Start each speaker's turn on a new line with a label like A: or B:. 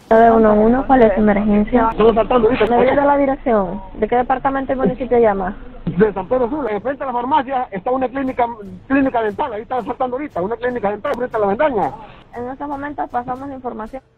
A: 911, ¿cuál es su emergencia?
B: Estamos saltando ahorita.
A: ¿Me brinda la dirección? ¿De qué departamento y municipio llama?
B: De San Pedro Sula, enfrente a la farmacia está una clínica dental, ahí está saltando ahorita, una clínica dental frente a la ventana.
A: En estos momentos pasamos la información.